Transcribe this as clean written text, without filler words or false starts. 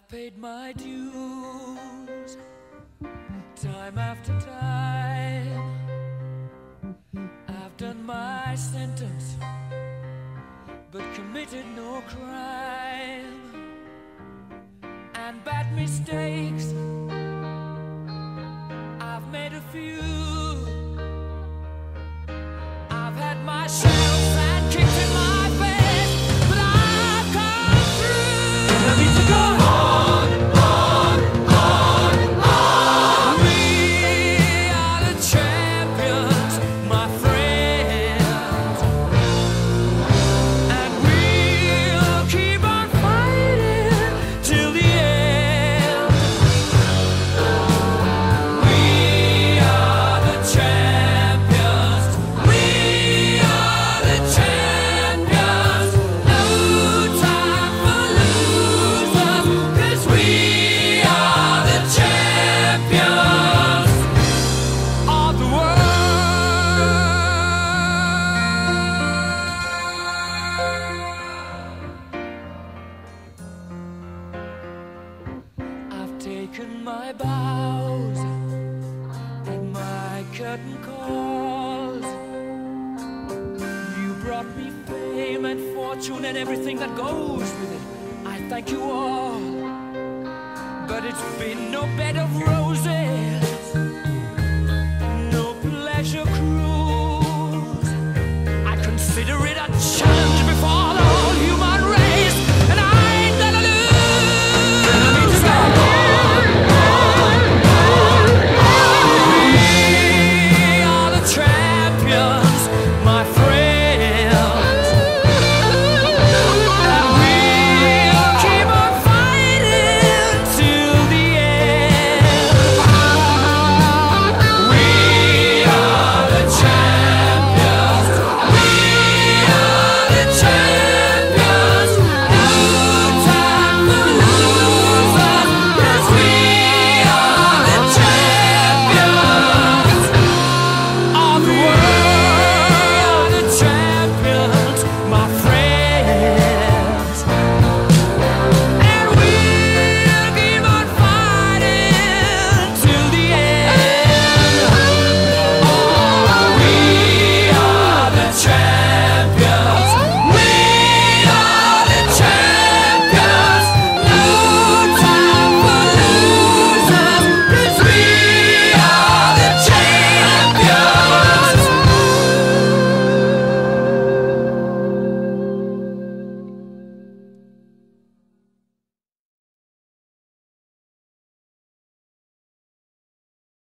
I've paid my dues time after time. I've done my sentence but committed no crime. And bad mistakes I've made a few. I've had my shells and kicked in my face, but I've come through. I need to go on, on, on, on. We are the champions, my friends, and we'll keep on fighting till the end. We are the champions. We are the champions. No time for losers, 'cause we are the champions of the world. I've taken my bows and my curtain calls. You brought me fame and fortune and everything that goes with it. I thank you all, but it's been no bed of roses.